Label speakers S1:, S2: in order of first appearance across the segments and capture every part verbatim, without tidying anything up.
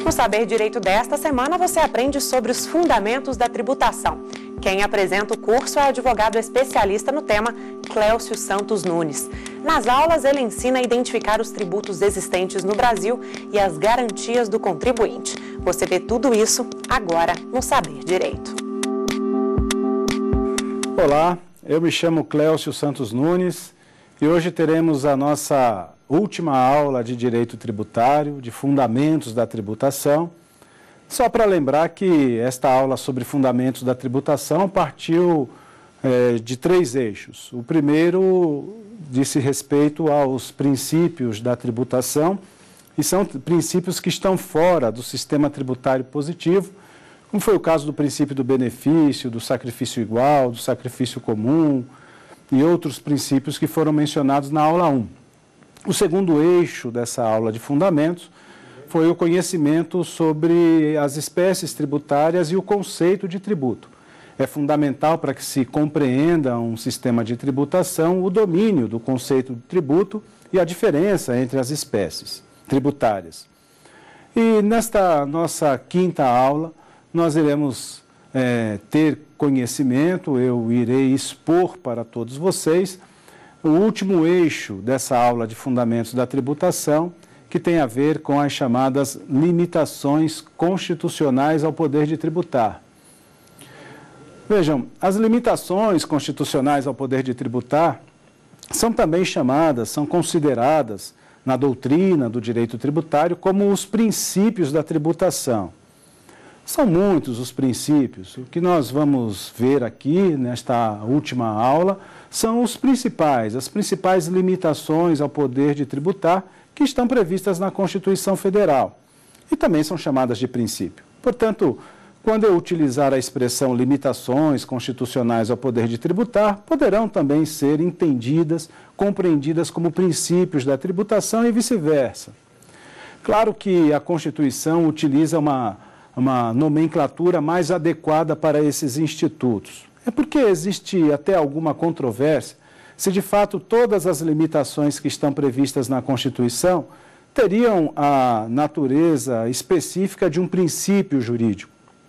S1: No Saber Direito desta semana, você aprende sobre os fundamentos da tributação. Quem apresenta o curso é o advogado especialista no tema, Cléucio Santos Nunes. Nas aulas, ele ensina a identificar os tributos existentes no Brasil e as garantias do contribuinte. Você vê tudo isso agora no Saber Direito.
S2: Olá, eu me chamo Cléucio Santos Nunes e hoje teremos a nossa última aula de Direito Tributário, de Fundamentos da Tributação. Só para lembrar que esta aula sobre Fundamentos da Tributação partiu é, de três eixos. O primeiro disse respeito aos princípios da tributação, e são princípios que estão fora do sistema tributário positivo, como foi o caso do princípio do benefício, do sacrifício igual, do sacrifício comum e outros princípios que foram mencionados na aula um. O segundo eixo dessa aula de fundamentos foi o conhecimento sobre as espécies tributárias e o conceito de tributo. É fundamental para que se compreenda um sistema de tributação o domínio do conceito de tributo e a diferença entre as espécies tributárias. E nesta nossa quinta aula, nós iremos é, ter conhecimento, eu irei expor para todos vocês o último eixo dessa aula de Fundamentos da Tributação, que tem a ver com as chamadas limitações constitucionais ao poder de tributar. Vejam, as limitações constitucionais ao poder de tributar são também chamadas, são consideradas na doutrina do direito tributário como os princípios da tributação. São muitos os princípios. O que nós vamos ver aqui nesta última aula são os principais, as principais limitações ao poder de tributar que estão previstas na Constituição Federal e também são chamadas de princípio. Portanto, quando eu utilizar a expressão limitações constitucionais ao poder de tributar, poderão também ser entendidas, compreendidas como princípios da tributação e vice-versa. Claro que a Constituição utiliza uma, uma nomenclatura mais adequada para esses institutos. É porque existe até alguma controvérsia se de fato todas as limitações que estão previstas na Constituição teriam a natureza específica de um princípio jurídico.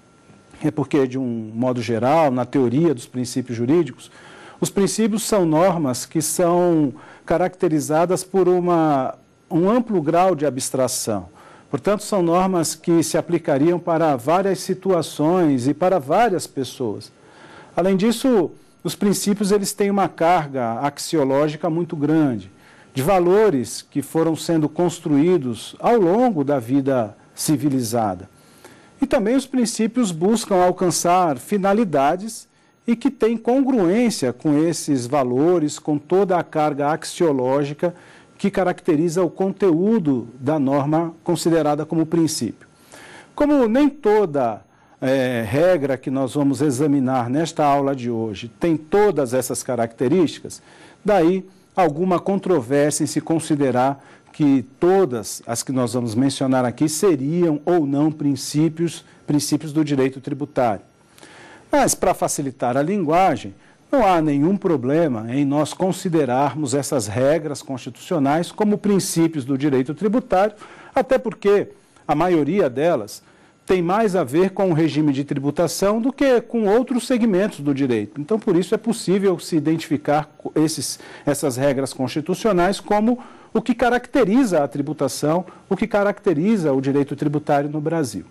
S2: É porque, de um modo geral, na teoria dos princípios jurídicos, os princípios são normas que são caracterizadas por uma, um amplo grau de abstração. Portanto, são normas que se aplicariam para várias situações e para várias pessoas. Além disso, os princípios eles têm uma carga axiológica muito grande, de valores que foram sendo construídos ao longo da vida civilizada. E também os princípios buscam alcançar finalidades e que têm congruência com esses valores, com toda a carga axiológica que caracteriza o conteúdo da norma considerada como princípio. Como nem toda é, regra que nós vamos examinar nesta aula de hoje tem todas essas características, daí alguma controvérsia em se considerar que todas as que nós vamos mencionar aqui seriam ou não princípios, princípios do direito tributário. Mas, para facilitar a linguagem, não há nenhum problema em nós considerarmos essas regras constitucionais como princípios do direito tributário, até porque a maioria delas tem mais a ver com o regime de tributação do que com outros segmentos do direito. Então, por isso é possível se identificar esses, essas regras constitucionais como o que caracteriza a tributação, o que caracteriza o direito tributário no Brasil.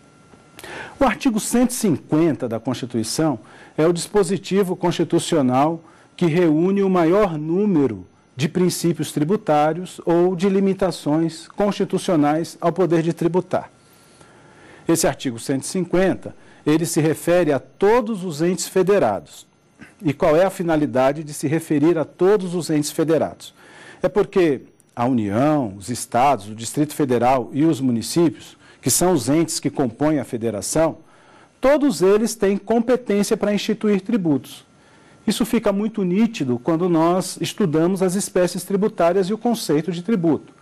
S2: O artigo cento e cinquenta da Constituição é o dispositivo constitucional que reúne o maior número de princípios tributários ou de limitações constitucionais ao poder de tributar. Esse artigo cento e cinquenta, ele se refere a todos os entes federados. E qual é a finalidade de se referir a todos os entes federados? É porque a União, os estados, o Distrito Federal e os municípios, que são os entes que compõem a federação, todos eles têm competência para instituir tributos. Isso fica muito nítido quando nós estudamos as espécies tributárias e o conceito de tributo.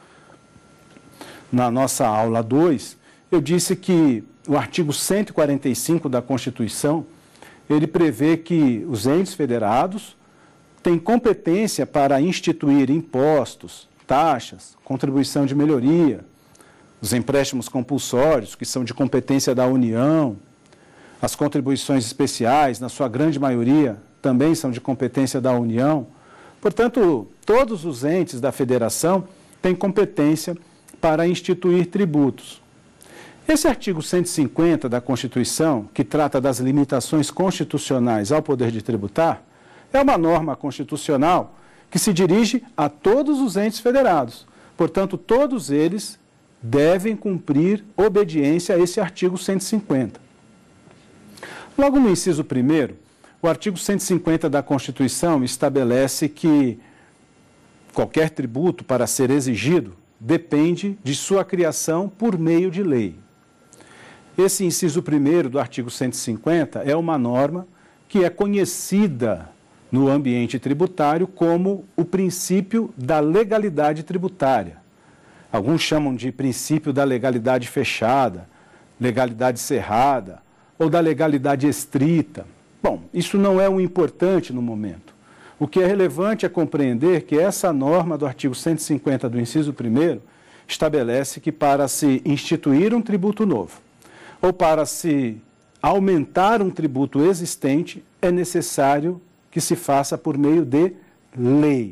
S2: Na nossa aula dois, eu disse que o artigo cento e quarenta e cinco da Constituição, ele prevê que os entes federados têm competência para instituir impostos, taxas, contribuição de melhoria, os empréstimos compulsórios, que são de competência da União, as contribuições especiais, na sua grande maioria, também são de competência da União. Portanto, todos os entes da federação têm competência para instituir tributos. Esse artigo cento e cinquenta da Constituição, que trata das limitações constitucionais ao poder de tributar, é uma norma constitucional que se dirige a todos os entes federados. Portanto, todos eles devem cumprir obediência a esse artigo cento e cinquenta. Logo no inciso primeiro, o artigo cento e cinquenta da Constituição estabelece que qualquer tributo, para ser exigido, depende de sua criação por meio de lei. Esse inciso primeiro do artigo cento e cinquenta é uma norma que é conhecida no ambiente tributário como o princípio da legalidade tributária. Alguns chamam de princípio da legalidade fechada, legalidade cerrada ou da legalidade estrita. Bom, isso não é o importante no momento. O que é relevante é compreender que essa norma do artigo cento e cinquenta do inciso primeiro estabelece que para se instituir um tributo novo ou para se aumentar um tributo existente, é necessário que se faça por meio de lei.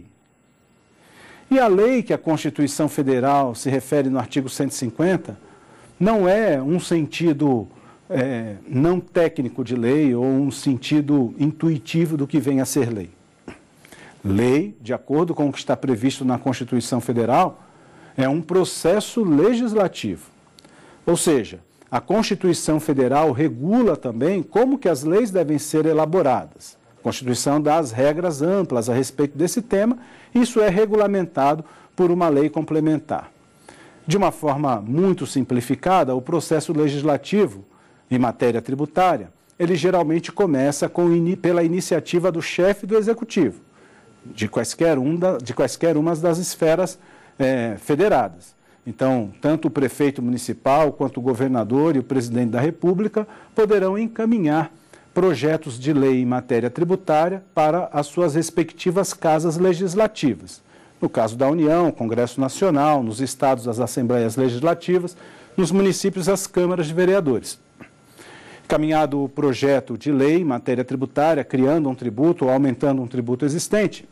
S2: E a lei que a Constituição Federal se refere no artigo cento e cinquenta não é um sentido é, não técnico de lei ou um sentido intuitivo do que vem a ser lei. Lei, de acordo com o que está previsto na Constituição Federal, é um processo legislativo. Ou seja, a Constituição Federal regula também como que as leis devem ser elaboradas. A Constituição dá as regras amplas a respeito desse tema, e isso é regulamentado por uma lei complementar. De uma forma muito simplificada, o processo legislativo em matéria tributária, ele geralmente começa com, pela iniciativa do chefe do Executivo, de quaisquer, um da, de quaisquer umas das esferas é, federadas. Então, tanto o prefeito municipal, quanto o governador e o presidente da República poderão encaminhar projetos de lei em matéria tributária para as suas respectivas casas legislativas. No caso da União, Congresso Nacional, nos estados, as assembleias legislativas, nos municípios, as câmaras de vereadores. Encaminhado o projeto de lei em matéria tributária, criando um tributo ou aumentando um tributo existente,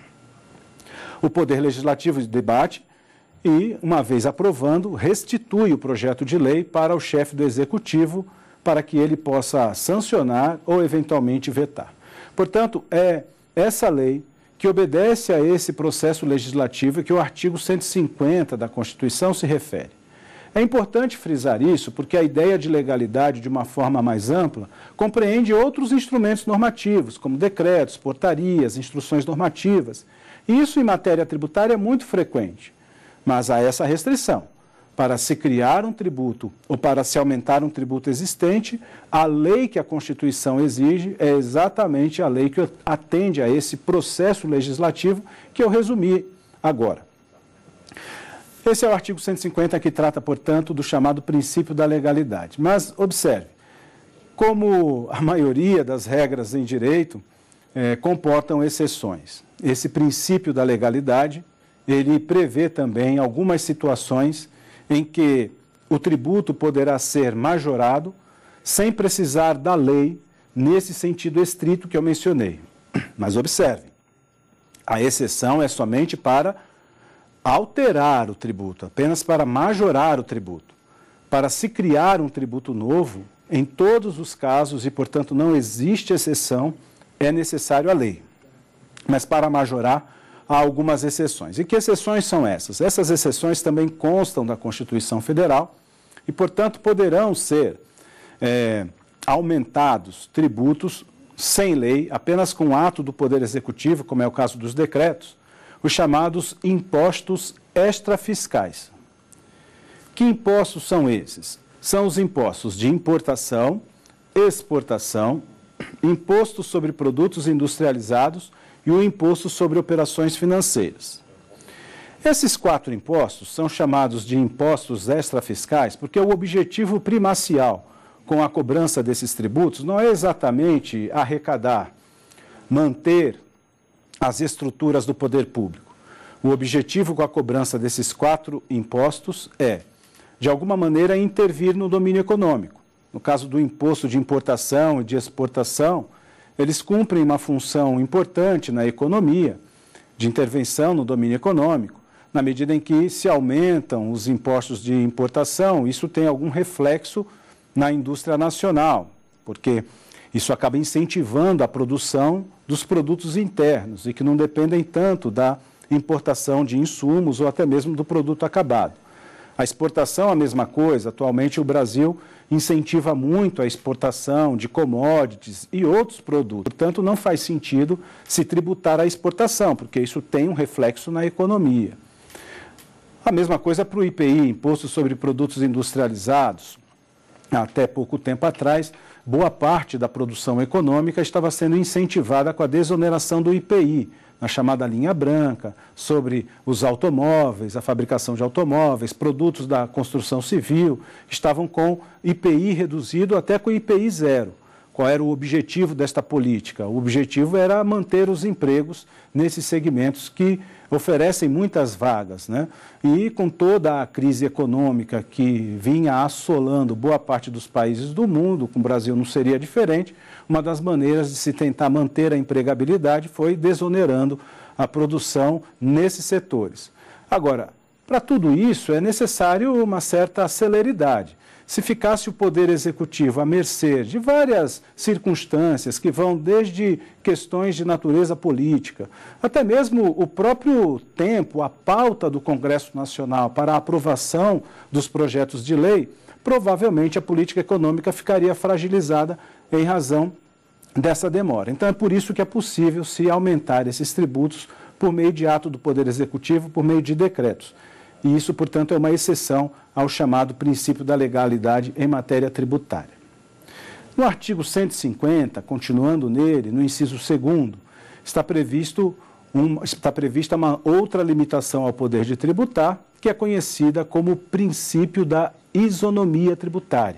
S2: o Poder Legislativo debate e, uma vez aprovando, restitui o projeto de lei para o chefe do Executivo para que ele possa sancionar ou eventualmente vetar. Portanto, é essa lei que obedece a esse processo legislativo que o artigo cento e cinquenta da Constituição se refere. É importante frisar isso porque a ideia de legalidade, de uma forma mais ampla, compreende outros instrumentos normativos, como decretos, portarias, instruções normativas. E isso, em matéria tributária, é muito frequente. Mas há essa restrição. Para se criar um tributo ou para se aumentar um tributo existente, a lei que a Constituição exige é exatamente a lei que atende a esse processo legislativo que eu resumi agora. Esse é o artigo cento e cinquenta que trata, portanto, do chamado princípio da legalidade. Mas, observe, como a maioria das regras em direito eh, comportam exceções, esse princípio da legalidade, ele prevê também algumas situações em que o tributo poderá ser majorado sem precisar da lei nesse sentido estrito que eu mencionei. Mas observe, a exceção é somente para alterar o tributo, apenas para majorar o tributo. Para se criar um tributo novo, em todos os casos, e portanto não existe exceção, é necessário a lei. Mas para majorar, há algumas exceções. E que exceções são essas? Essas exceções também constam da Constituição Federal e, portanto, poderão ser é, aumentados tributos sem lei, apenas com ato do Poder Executivo, como é o caso dos decretos, os chamados impostos extrafiscais. Que impostos são esses? São os impostos de importação, exportação, imposto sobre produtos industrializados e o imposto sobre operações financeiras. Esses quatro impostos são chamados de impostos extrafiscais porque o objetivo primacial com a cobrança desses tributos não é exatamente arrecadar, manter as estruturas do poder público. O objetivo com a cobrança desses quatro impostos é, de alguma maneira, intervir no domínio econômico. No caso do imposto de importação e de exportação, eles cumprem uma função importante na economia, de intervenção no domínio econômico, na medida em que se aumentam os impostos de importação, isso tem algum reflexo na indústria nacional, porque isso acaba incentivando a produção dos produtos internos e que não dependem tanto da importação de insumos ou até mesmo do produto acabado. A exportação, a mesma coisa. Atualmente, o Brasil incentiva muito a exportação de commodities e outros produtos. Portanto, não faz sentido se tributar a exportação, porque isso tem um reflexo na economia. A mesma coisa para o I P I, Imposto sobre Produtos Industrializados. Até pouco tempo atrás, boa parte da produção econômica estava sendo incentivada com a desoneração do I P I, na chamada linha branca, sobre os automóveis, a fabricação de automóveis, produtos da construção civil, estavam com I P I reduzido até com I P I zero. Qual era o objetivo desta política? O objetivo era manter os empregos nesses segmentos que oferecem muitas vagas, né? E com toda a crise econômica que vinha assolando boa parte dos países do mundo, com o Brasil não seria diferente, uma das maneiras de se tentar manter a empregabilidade foi desonerando a produção nesses setores. Agora, para tudo isso é necessário uma certa celeridade. Se ficasse o Poder Executivo à mercê de várias circunstâncias que vão desde questões de natureza política, até mesmo o próprio tempo, a pauta do Congresso Nacional para a aprovação dos projetos de lei, provavelmente a política econômica ficaria fragilizada em razão dessa demora. Então é por isso que é possível se aumentar esses tributos por meio de ato do Poder Executivo, por meio de decretos. E isso, portanto, é uma exceção ao chamado princípio da legalidade em matéria tributária. No artigo cento e cinquenta, continuando nele, no inciso segundo, está, previsto um, está prevista uma outra limitação ao poder de tributar, que é conhecida como princípio da isonomia tributária.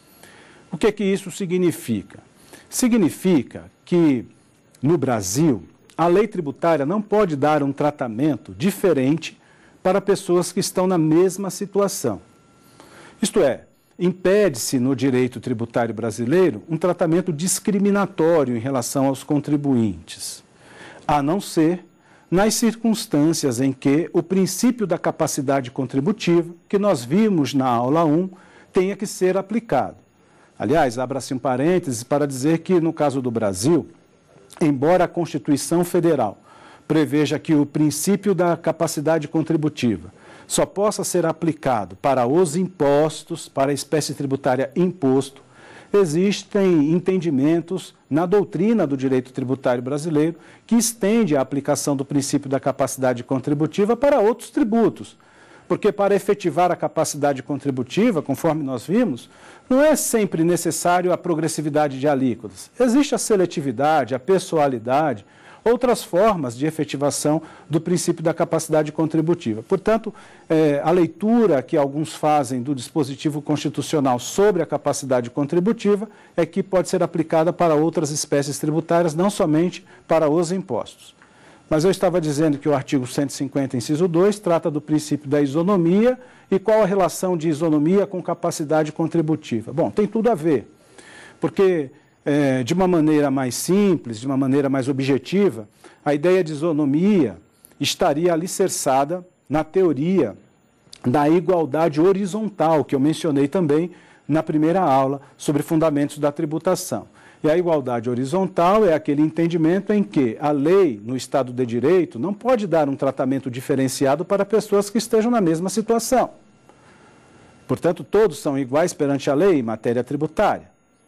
S2: O que é que isso significa? Significa que, no Brasil, a lei tributária não pode dar um tratamento diferente para pessoas que estão na mesma situação. Isto é, impede-se no direito tributário brasileiro um tratamento discriminatório em relação aos contribuintes, a não ser nas circunstâncias em que o princípio da capacidade contributiva, que nós vimos na aula um, tenha que ser aplicado. Aliás, abra-se um parêntese para dizer que, no caso do Brasil, embora a Constituição Federal preveja que o princípio da capacidade contributiva só possa ser aplicado para os impostos, para a espécie tributária imposto, existem entendimentos na doutrina do direito tributário brasileiro que estende a aplicação do princípio da capacidade contributiva para outros tributos. Porque para efetivar a capacidade contributiva, conforme nós vimos, não é sempre necessário a progressividade de alíquotas. Existe a seletividade, a pessoalidade, outras formas de efetivação do princípio da capacidade contributiva. Portanto, é, a leitura que alguns fazem do dispositivo constitucional sobre a capacidade contributiva é que pode ser aplicada para outras espécies tributárias, não somente para os impostos. Mas eu estava dizendo que o artigo cento e cinquenta, inciso dois, trata do princípio da isonomia e qual a relação de isonomia com capacidade contributiva. Bom, tem tudo a ver, porque É, de uma maneira mais simples, de uma maneira mais objetiva, a ideia de isonomia estaria alicerçada na teoria da igualdade horizontal, que eu mencionei também na primeira aula sobre fundamentos da tributação. E a igualdade horizontal é aquele entendimento em que a lei, no Estado de Direito, não pode dar um tratamento diferenciado para pessoas que estejam na mesma situação. Portanto, todos são iguais perante a lei em matéria tributária.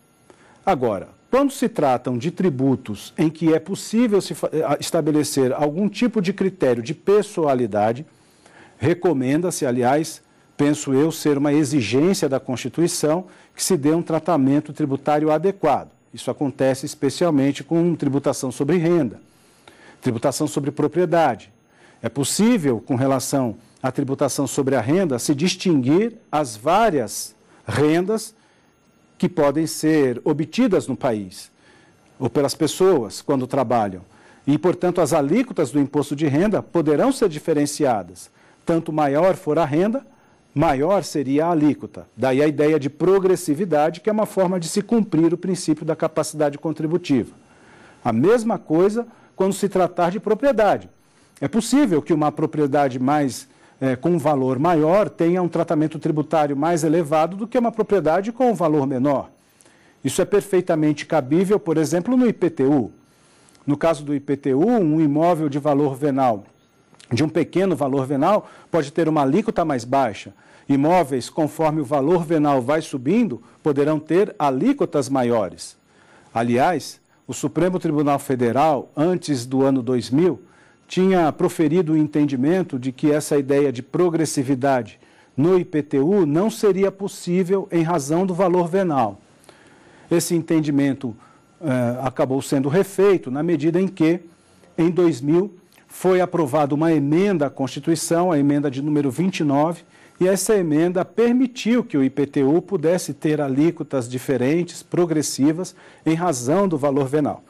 S2: Agora, quando se tratam de tributos em que é possível se estabelecer algum tipo de critério de pessoalidade, recomenda-se, aliás, penso eu, ser uma exigência da Constituição que se dê um tratamento tributário adequado. Isso acontece especialmente com tributação sobre renda, tributação sobre propriedade. É possível, com relação à tributação sobre a renda, se distinguir as várias rendas que podem ser obtidas no país, ou pelas pessoas quando trabalham. E, portanto, as alíquotas do imposto de renda poderão ser diferenciadas. Tanto maior for a renda, maior seria a alíquota. Daí a ideia de progressividade, que é uma forma de se cumprir o princípio da capacidade contributiva. A mesma coisa quando se tratar de propriedade. É possível que uma propriedade mais, é, com um valor maior tenha um tratamento tributário mais elevado do que uma propriedade com um valor menor. Isso é perfeitamente cabível, por exemplo, no I P T U. No caso do I P T U, um imóvel de valor venal, de um pequeno valor venal, pode ter uma alíquota mais baixa. Imóveis, conforme o valor venal vai subindo, poderão ter alíquotas maiores. Aliás, o Supremo Tribunal Federal, antes do ano dois mil, tinha proferido o entendimento de que essa ideia de progressividade no I P T U não seria possível em razão do valor venal. Esse entendimento eh, acabou sendo refeito na medida em que, em dois mil, foi aprovada uma emenda à Constituição, a emenda de número vinte e nove, e essa emenda permitiu que o I P T U pudesse ter alíquotas diferentes, progressivas, em razão do valor venal.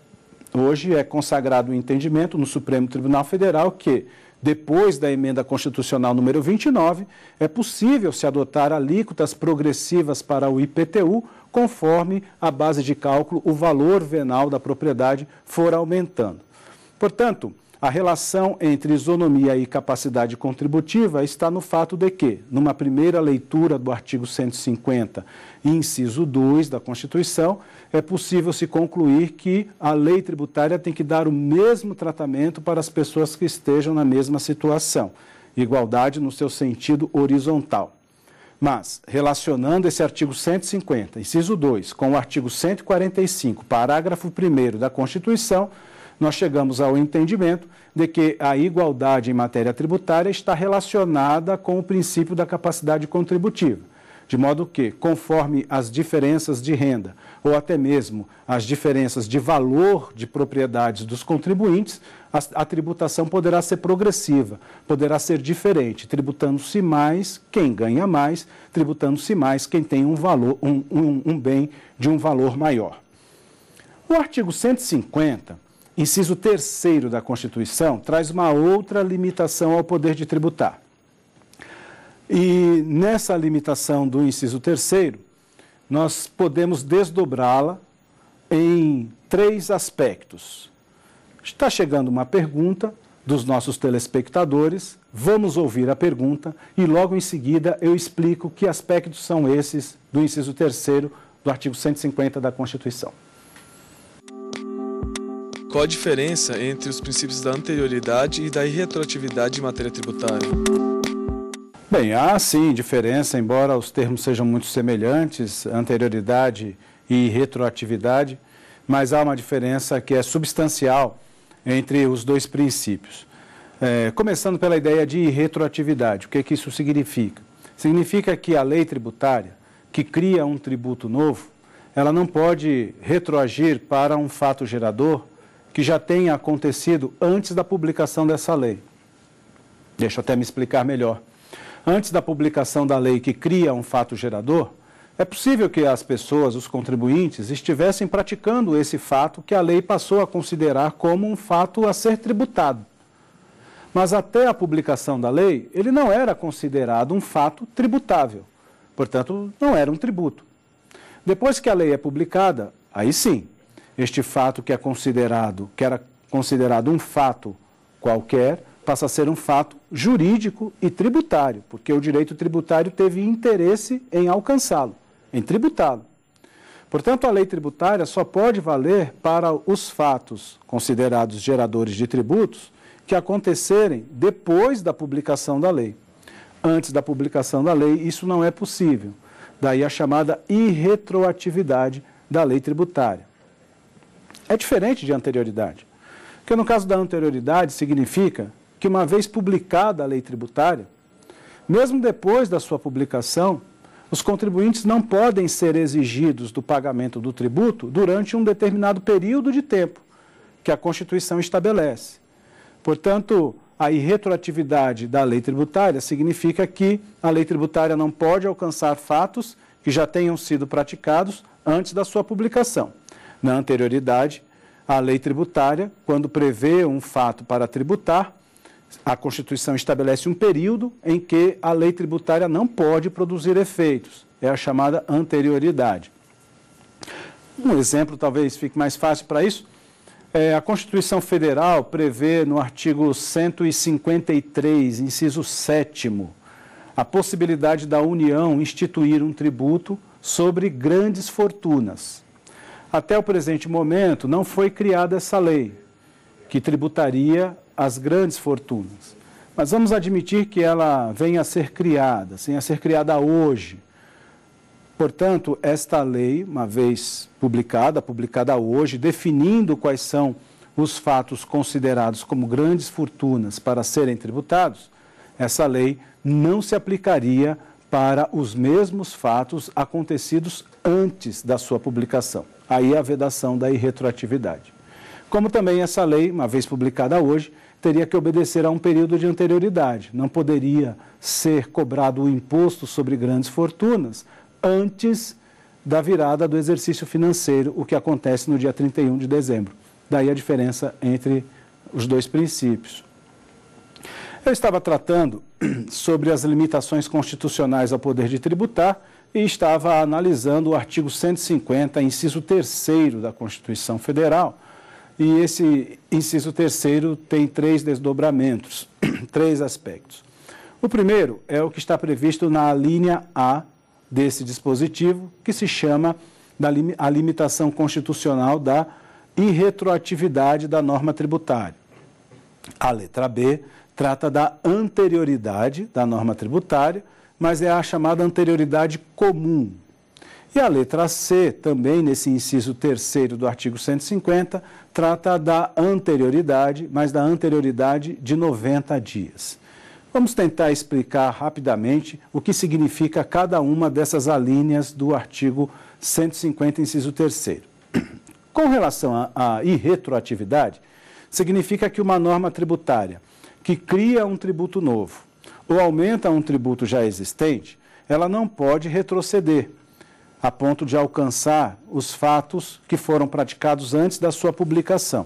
S2: Hoje é consagrado o entendimento no Supremo Tribunal Federal que, depois da emenda constitucional número vinte e nove, é possível se adotar alíquotas progressivas para o I P T U, conforme a base de cálculo, o valor venal da propriedade for aumentando. Portanto, a relação entre isonomia e capacidade contributiva está no fato de que, numa primeira leitura do artigo cento e cinquenta, inciso dois da Constituição, é possível se concluir que a lei tributária tem que dar o mesmo tratamento para as pessoas que estejam na mesma situação, igualdade no seu sentido horizontal. Mas, relacionando esse artigo cento e cinquenta, inciso dois, com o artigo cento e quarenta e cinco, parágrafo primeiro da Constituição, nós chegamos ao entendimento de que a igualdade em matéria tributária está relacionada com o princípio da capacidade contributiva, de modo que, conforme as diferenças de renda ou até mesmo as diferenças de valor de propriedades dos contribuintes, a, a tributação poderá ser progressiva, poderá ser diferente, tributando-se mais quem ganha mais, tributando-se mais quem tem um, valor, um, um, um bem de um valor maior. O artigo cento e cinquenta, inciso terceiro da Constituição, traz uma outra limitação ao poder de tributar. E nessa limitação do inciso terceiro, nós podemos desdobrá-la em três aspectos. Está chegando uma pergunta dos nossos telespectadores, vamos ouvir a pergunta e logo em seguida eu explico que aspectos são esses do inciso terceiro do artigo cento e cinquenta da Constituição.
S3: Qual a diferença entre os princípios da anterioridade e da irretroatividade em matéria tributária?
S2: Bem, há sim diferença, embora os termos sejam muito semelhantes, anterioridade e retroatividade, mas há uma diferença que é substancial entre os dois princípios. É, começando pela ideia de retroatividade, o que, que isso significa? Significa que a lei tributária, que cria um tributo novo, ela não pode retroagir para um fato gerador que já tenha acontecido antes da publicação dessa lei. Deixa eu até me explicar melhor. Antes da publicação da lei que cria um fato gerador, é possível que as pessoas, os contribuintes, estivessem praticando esse fato que a lei passou a considerar como um fato a ser tributado. Mas até a publicação da lei, ele não era considerado um fato tributável. Portanto, não era um tributo. Depois que a lei é publicada, aí sim, este fato que é considerado, que era considerado um fato qualquer, passa a ser um fato jurídico e tributário, porque o direito tributário teve interesse em alcançá-lo, em tributá-lo. Portanto, a lei tributária só pode valer para os fatos considerados geradores de tributos que acontecerem depois da publicação da lei. Antes da publicação da lei, isso não é possível. Daí a chamada irretroatividade da lei tributária. É diferente de anterioridade, porque no caso da anterioridade significa que uma vez publicada a lei tributária, mesmo depois da sua publicação, os contribuintes não podem ser exigidos do pagamento do tributo durante um determinado período de tempo que a Constituição estabelece. Portanto, a irretroatividade da lei tributária significa que a lei tributária não pode alcançar fatos que já tenham sido praticados antes da sua publicação. Na anterioridade, a lei tributária, quando prevê um fato para tributar, A Constituição estabelece um período em que a lei tributária não pode produzir efeitos. É a chamada anterioridade. Um exemplo talvez fique mais fácil para isso. É, a Constituição Federal prevê no artigo cento e cinquenta e três, inciso sétimo, a possibilidade da União instituir um tributo sobre grandes fortunas. Até o presente momento não foi criada essa lei, que tributaria as grandes fortunas. Mas vamos admitir que ela venha a ser criada, venha a ser criada hoje. Portanto, esta lei, uma vez publicada, publicada hoje, definindo quais são os fatos considerados como grandes fortunas para serem tributados, essa lei não se aplicaria para os mesmos fatos acontecidos antes da sua publicação. Aí a vedação da irretroatividade. Como também essa lei, uma vez publicada hoje, teria que obedecer a um período de anterioridade. Não poderia ser cobrado o imposto sobre grandes fortunas antes da virada do exercício financeiro, o que acontece no dia trinta e um de dezembro. Daí a diferença entre os dois princípios. Eu estava tratando sobre as limitações constitucionais ao poder de tributar e estava analisando o artigo cento e cinquenta, inciso terceiro da Constituição Federal. E esse inciso terceiro tem três desdobramentos, três aspectos. O primeiro é o que está previsto na linha A desse dispositivo, que se chama da lim- a limitação constitucional da irretroatividade da norma tributária. A letra B trata da anterioridade da norma tributária, mas é a chamada anterioridade comum. E a letra C, também nesse inciso terceiro do artigo cento e cinquenta, trata da anterioridade, mas da anterioridade de noventa dias. Vamos tentar explicar rapidamente o que significa cada uma dessas alíneas do artigo cento e cinquenta, inciso terceiro. Com relação à irretroatividade, significa que uma norma tributária que cria um tributo novo ou aumenta um tributo já existente, ela não pode retroceder a ponto de alcançar os fatos que foram praticados antes da sua publicação.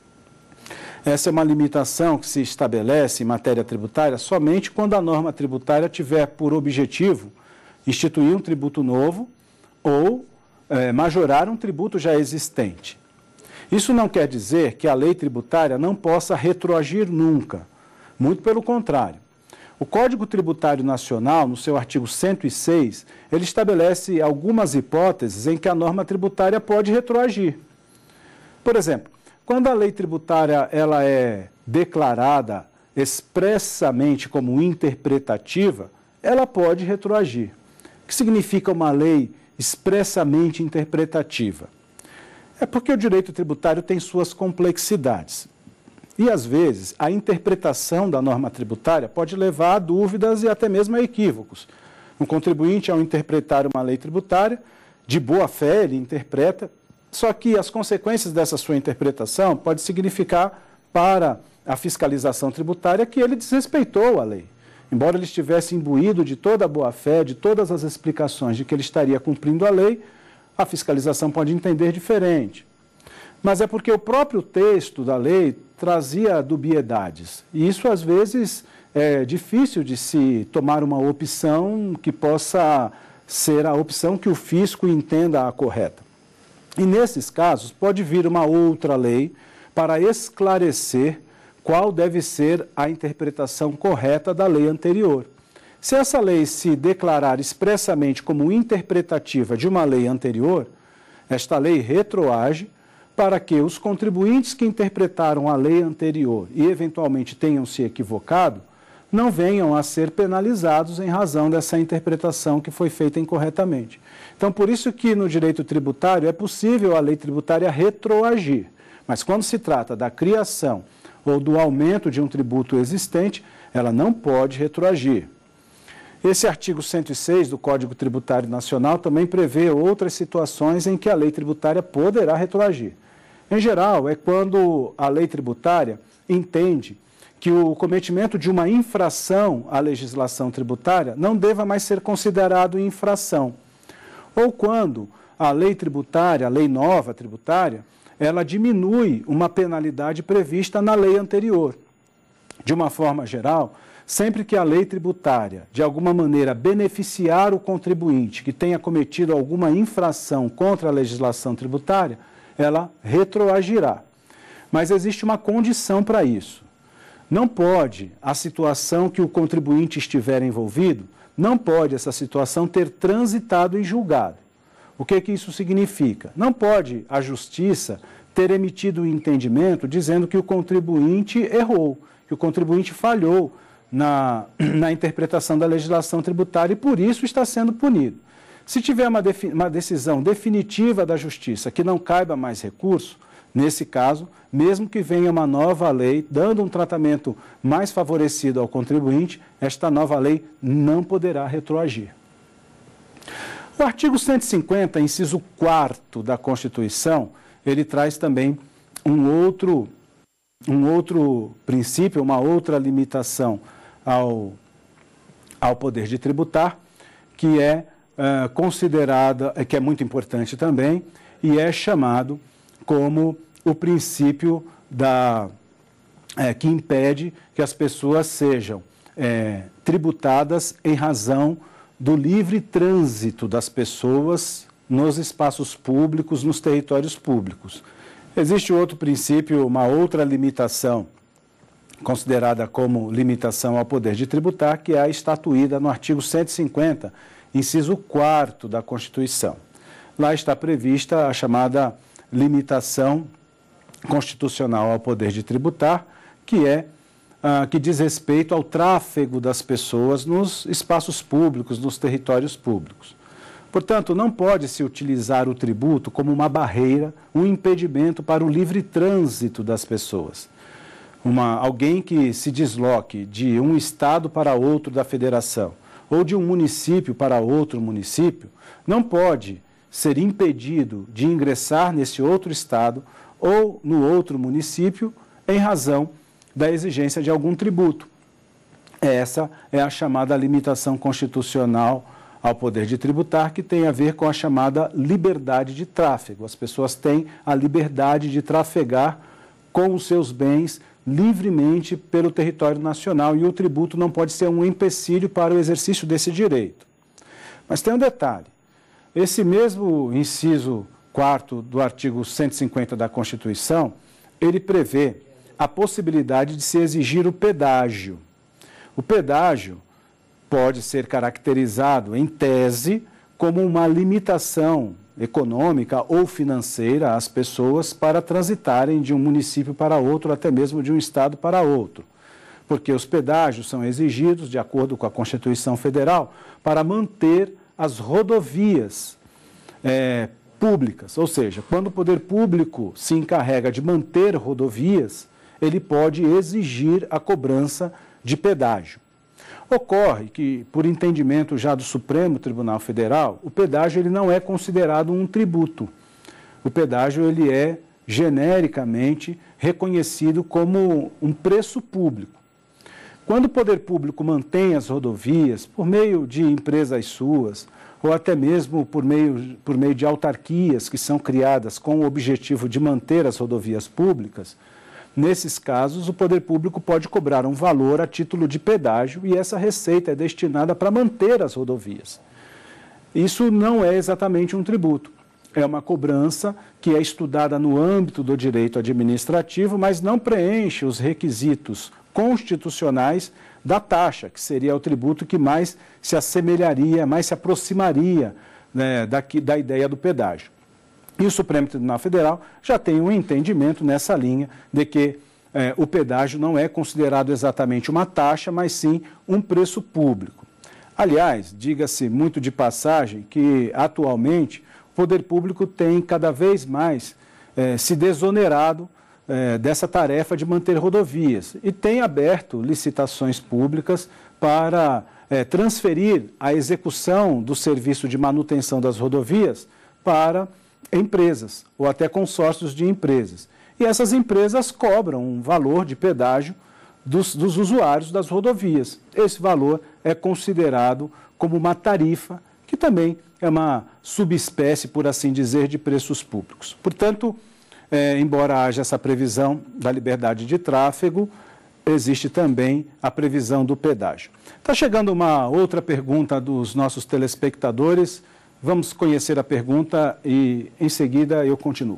S2: Essa é uma limitação que se estabelece em matéria tributária somente quando a norma tributária tiver por objetivo instituir um tributo novo ou é, majorar um tributo já existente. Isso não quer dizer que a lei tributária não possa retroagir nunca. Muito pelo contrário. O Código Tributário Nacional, no seu artigo cento e seis, ele estabelece algumas hipóteses em que a norma tributária pode retroagir. Por exemplo, quando a lei tributária ela é declarada expressamente como interpretativa, ela pode retroagir. O que significa uma lei expressamente interpretativa? É porque o direito tributário tem suas complexidades. E, às vezes, a interpretação da norma tributária pode levar a dúvidas e até mesmo a equívocos. Um contribuinte, ao interpretar uma lei tributária, de boa fé, ele interpreta, só que as consequências dessa sua interpretação podem significar para a fiscalização tributária que ele desrespeitou a lei. Embora ele estivesse imbuído de toda a boa fé, de todas as explicações de que ele estaria cumprindo a lei, a fiscalização pode entender diferente. Mas é porque o próprio texto da lei trazia dubiedades. E isso, às vezes, é difícil de se tomar uma opção que possa ser a opção que o fisco entenda a correta. E, nesses casos, pode vir uma outra lei para esclarecer qual deve ser a interpretação correta da lei anterior. Se essa lei se declarar expressamente como interpretativa de uma lei anterior, esta lei retroage para que os contribuintes que interpretaram a lei anterior e eventualmente tenham se equivocado, não venham a ser penalizados em razão dessa interpretação que foi feita incorretamente. Então, por isso que no direito tributário é possível a lei tributária retroagir, mas quando se trata da criação ou do aumento de um tributo existente, ela não pode retroagir. Esse artigo cento e seis do Código Tributário Nacional também prevê outras situações em que a lei tributária poderá retroagir. Em geral, é quando a lei tributária entende que o cometimento de uma infração à legislação tributária não deva mais ser considerado infração. Ou quando a lei tributária, a lei nova tributária, ela diminui uma penalidade prevista na lei anterior. De uma forma geral, sempre que a lei tributária, de alguma maneira, beneficiar o contribuinte que tenha cometido alguma infração contra a legislação tributária, ela retroagirá. Mas existe uma condição para isso. Não pode a situação que o contribuinte estiver envolvido, não pode essa situação ter transitado em julgado. O que que isso significa? Não pode a Justiça ter emitido um entendimento dizendo que o contribuinte errou, que o contribuinte falhou na, na interpretação da legislação tributária e por isso está sendo punido. Se tiver uma, uma decisão definitiva da Justiça que não caiba mais recurso, nesse caso, mesmo que venha uma nova lei dando um tratamento mais favorecido ao contribuinte, esta nova lei não poderá retroagir. O artigo cento e cinquenta, inciso quarto da Constituição, ele traz também um outro, um outro princípio, uma outra limitação ao, ao poder de tributar, que é uh, considerada, que é muito importante também, e é chamado como o princípio da, é, que impede que as pessoas sejam é, tributadas em razão do livre trânsito das pessoas nos espaços públicos, nos territórios públicos. Existe outro princípio, uma outra limitação, considerada como limitação ao poder de tributar, que é a estatuída no artigo cento e cinquenta, inciso quarto da Constituição. Lá está prevista a chamada limitação constitucional ao poder de tributar, que é ah, que diz respeito ao tráfego das pessoas nos espaços públicos, nos territórios públicos. Portanto, não pode-se utilizar o tributo como uma barreira, um impedimento para o livre trânsito das pessoas. Uma, alguém que se desloque de um estado para outro da federação ou de um município para outro município, não pode ser impedido de ingressar nesse outro estado ou no outro município em razão da exigência de algum tributo. Essa é a chamada limitação constitucional ao poder de tributar, que tem a ver com a chamada liberdade de tráfego. As pessoas têm a liberdade de trafegar com os seus bens livremente pelo território nacional e o tributo não pode ser um empecilho para o exercício desse direito. Mas tem um detalhe. Esse mesmo inciso quarto do artigo cento e cinquenta da Constituição, ele prevê a possibilidade de se exigir o pedágio. O pedágio pode ser caracterizado, em tese, como uma limitação econômica ou financeira às pessoas para transitarem de um município para outro, até mesmo de um estado para outro. Porque os pedágios são exigidos, de acordo com a Constituição Federal, para manter as rodovias é, públicas. Ou seja, quando o poder público se encarrega de manter rodovias, ele pode exigir a cobrança de pedágio. Ocorre que, por entendimento já do Supremo Tribunal Federal, o pedágio ele não é considerado um tributo. O pedágio ele é genericamente reconhecido como um preço público. Quando o poder público mantém as rodovias por meio de empresas suas, ou até mesmo por meio, por meio de autarquias que são criadas com o objetivo de manter as rodovias públicas, nesses casos, o poder público pode cobrar um valor a título de pedágio e essa receita é destinada para manter as rodovias. Isso não é exatamente um tributo. É uma cobrança que é estudada no âmbito do direito administrativo, mas não preenche os requisitos constitucionais da taxa, que seria o tributo que mais se assemelharia, mais se aproximaria, né, da, da ideia do pedágio. E o Supremo Tribunal Federal já tem um entendimento nessa linha de que eh, o pedágio não é considerado exatamente uma taxa, mas sim um preço público. Aliás, diga-se muito de passagem que, atualmente, o poder público tem cada vez mais eh, se desonerado eh, dessa tarefa de manter rodovias e tem aberto licitações públicas para eh, transferir a execução do serviço de manutenção das rodovias para empresas ou até consórcios de empresas. E essas empresas cobram um valor de pedágio dos, dos usuários das rodovias. Esse valor é considerado como uma tarifa, que também é uma subespécie, por assim dizer, de preços públicos. Portanto, é, embora haja essa previsão da liberdade de tráfego, existe também a previsão do pedágio. Está chegando uma outra pergunta dos nossos telespectadores. Vamos conhecer a pergunta e, em seguida, eu continuo.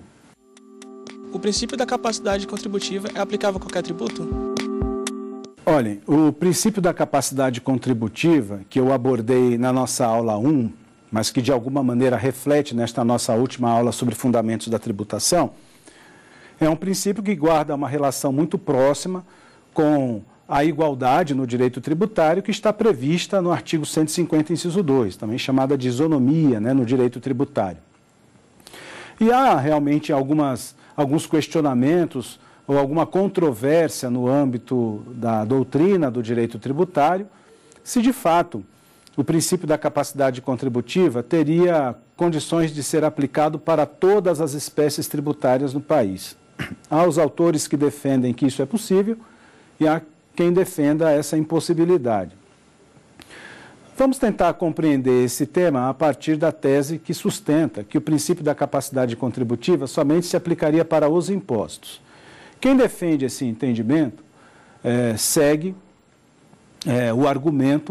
S4: O princípio da capacidade contributiva é aplicável a qualquer tributo?
S2: Olhem, o princípio da capacidade contributiva, que eu abordei na nossa aula um, mas que de alguma maneira reflete nesta nossa última aula sobre fundamentos da tributação, é um princípio que guarda uma relação muito próxima com a igualdade no direito tributário que está prevista no artigo cento e cinquenta, inciso dois, também chamada de isonomia, né, no direito tributário. E há realmente algumas, alguns questionamentos ou alguma controvérsia no âmbito da doutrina do direito tributário, se de fato o princípio da capacidade contributiva teria condições de ser aplicado para todas as espécies tributárias no país. Há os autores que defendem que isso é possível e há quem defenda essa impossibilidade. Vamos tentar compreender esse tema a partir da tese que sustenta que o princípio da capacidade contributiva somente se aplicaria para os impostos. Quem defende esse entendimento é, segue é, o argumento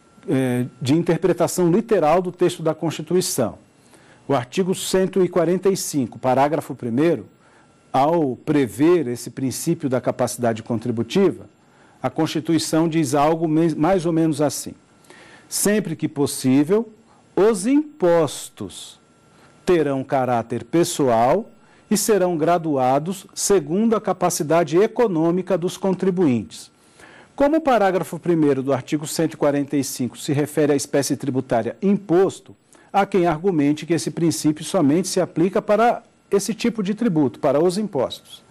S2: é, de interpretação literal do texto da Constituição. O artigo cento e quarenta e cinco, parágrafo primeiro, ao prever esse princípio da capacidade contributiva, a Constituição diz algo mais ou menos assim: sempre que possível, os impostos terão caráter pessoal e serão graduados segundo a capacidade econômica dos contribuintes. Como o parágrafo primeiro do artigo cento e quarenta e cinco se refere à espécie tributária imposto, há quem argumente que esse princípio somente se aplica para esse tipo de tributo, para os impostos.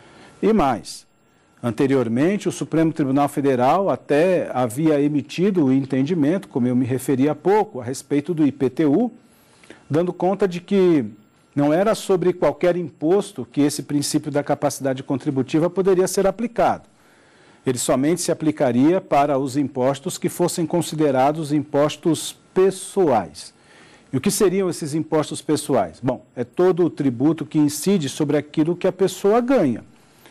S2: E mais, anteriormente, o Supremo Tribunal Federal até havia emitido o entendimento, como eu me referi há pouco, a respeito do I P T U, dando conta de que não era sobre qualquer imposto que esse princípio da capacidade contributiva poderia ser aplicado. Ele somente se aplicaria para os impostos que fossem considerados impostos pessoais. E o que seriam esses impostos pessoais? Bom, é todo o tributo que incide sobre aquilo que a pessoa ganha,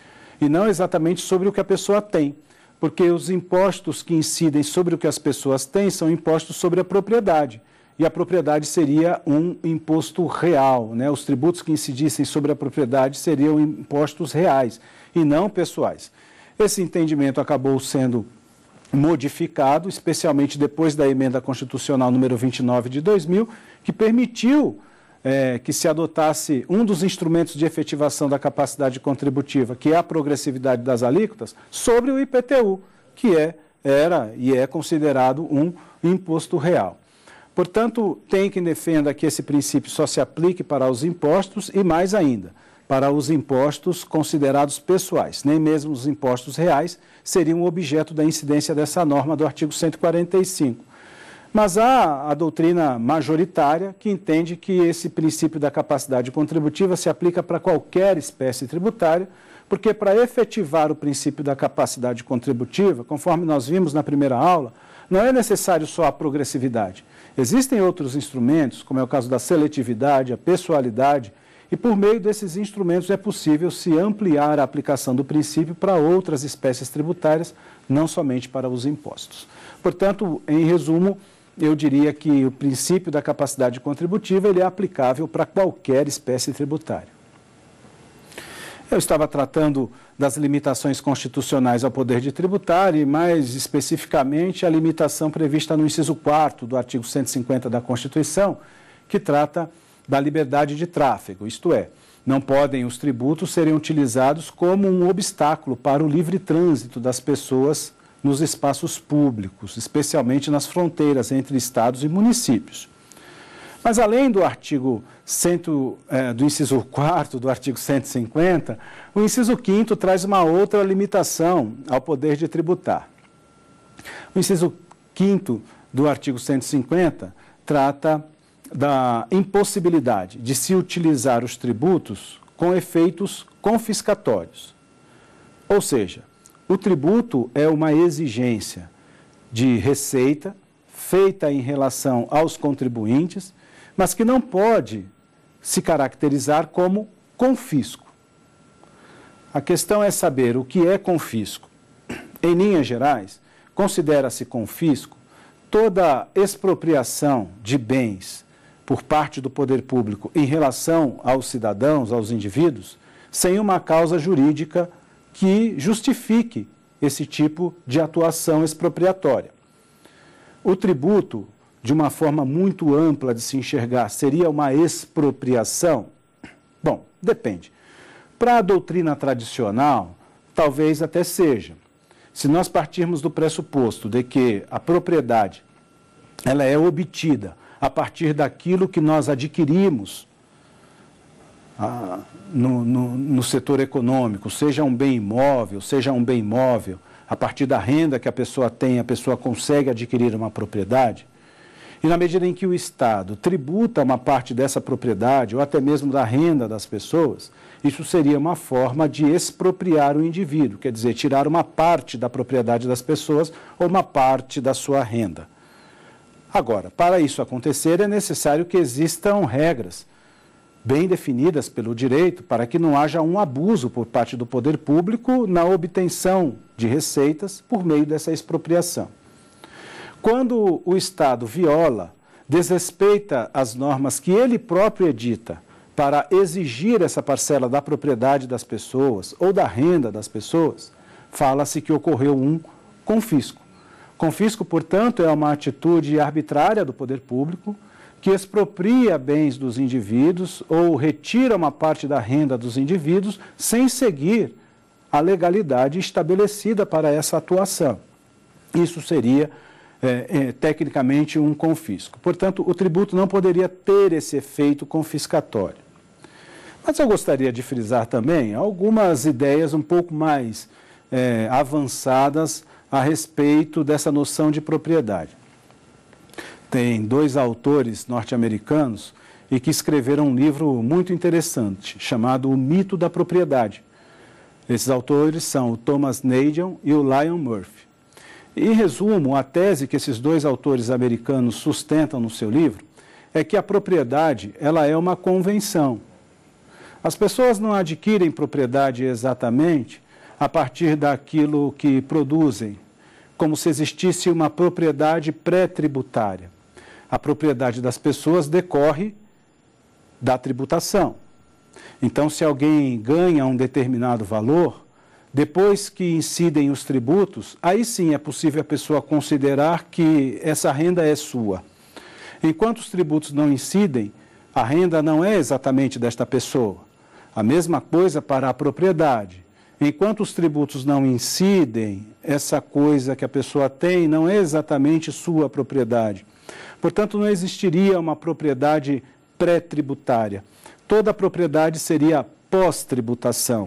S2: e não exatamente sobre o que a pessoa tem, porque os impostos que incidem sobre o que as pessoas têm são impostos sobre a propriedade, e a propriedade seria um imposto real, né? Os tributos que incidissem sobre a propriedade seriam impostos reais e não pessoais. Esse entendimento acabou sendo modificado, especialmente depois da emenda constitucional número vinte e nove de dois mil, que permitiu é, que se adotasse um dos instrumentos de efetivação da capacidade contributiva, que é a progressividade das alíquotas, sobre o I P T U, que é, era e é considerado um imposto real. Portanto, tem quem defenda que esse princípio só se aplique para os impostos e, mais ainda, para os impostos considerados pessoais. Nem mesmo os impostos reais seriam objeto da incidência dessa norma do artigo cento e quarenta e cinco. Mas há a doutrina majoritária que entende que esse princípio da capacidade contributiva se aplica para qualquer espécie tributária, porque para efetivar o princípio da capacidade contributiva, conforme nós vimos na primeira aula, não é necessário só a progressividade. Existem outros instrumentos, como é o caso da seletividade, a pessoalidade, e por meio desses instrumentos é possível se ampliar a aplicação do princípio para outras espécies tributárias, não somente para os impostos. Portanto, em resumo, eu diria que o princípio da capacidade contributiva ele é aplicável para qualquer espécie tributária. Eu estava tratando das limitações constitucionais ao poder de tributar e, mais especificamente, a limitação prevista no inciso quarto do artigo cento e cinquenta da Constituição, que trata da liberdade de tráfego, isto é, não podem os tributos serem utilizados como um obstáculo para o livre trânsito das pessoas nos espaços públicos, especialmente nas fronteiras entre estados e municípios. Mas além do artigo cem, é, do inciso quarto do artigo cento e cinquenta, o inciso quinto traz uma outra limitação ao poder de tributar. O inciso quinto do artigo cento e cinquenta trata da impossibilidade de se utilizar os tributos com efeitos confiscatórios. Ou seja, o tributo é uma exigência de receita feita em relação aos contribuintes, mas que não pode se caracterizar como confisco. A questão é saber o que é confisco. Em linhas gerais, considera-se confisco toda expropriação de bens por parte do poder público em relação aos cidadãos, aos indivíduos, sem uma causa jurídica que justifique esse tipo de atuação expropriatória. O tributo, de uma forma muito ampla de se enxergar, seria uma expropriação? Bom, depende. Para a doutrina tradicional, talvez até seja. Se nós partirmos do pressuposto de que a propriedade ela é obtida a partir daquilo que nós adquirimos ah, no, no, no setor econômico, seja um bem imóvel, seja um bem móvel, a partir da renda que a pessoa tem, a pessoa consegue adquirir uma propriedade, e na medida em que o Estado tributa uma parte dessa propriedade, ou até mesmo da renda das pessoas, isso seria uma forma de expropriar o indivíduo, quer dizer, tirar uma parte da propriedade das pessoas ou uma parte da sua renda. Agora, para isso acontecer, é necessário que existam regras bem definidas pelo direito para que não haja um abuso por parte do poder público na obtenção de receitas por meio dessa expropriação. Quando o Estado viola, desrespeita as normas que ele próprio edita para exigir essa parcela da propriedade das pessoas ou da renda das pessoas, fala-se que ocorreu um confisco. Confisco, portanto, é uma atitude arbitrária do poder público que expropria bens dos indivíduos ou retira uma parte da renda dos indivíduos sem seguir a legalidade estabelecida para essa atuação. Isso seria, é, é, tecnicamente, um confisco. Portanto, o tributo não poderia ter esse efeito confiscatório. Mas eu gostaria de frisar também algumas ideias um pouco mais é, avançadas a respeito dessa noção de propriedade. Tem dois autores norte-americanos e que escreveram um livro muito interessante, chamado O Mito da Propriedade. Esses autores são o Thomas Nagel e o Lion Murphy. Em resumo, a tese que esses dois autores americanos sustentam no seu livro é que a propriedade ela é uma convenção. As pessoas não adquirem propriedade exatamente a partir daquilo que produzem, como se existisse uma propriedade pré-tributária. A propriedade das pessoas decorre da tributação. Então, se alguém ganha um determinado valor, depois que incidem os tributos, aí sim é possível a pessoa considerar que essa renda é sua. Enquanto os tributos não incidem, a renda não é exatamente desta pessoa. A mesma coisa para a propriedade. Enquanto os tributos não incidem, essa coisa que a pessoa tem não é exatamente sua propriedade. Portanto, não existiria uma propriedade pré-tributária. Toda propriedade seria pós-tributação.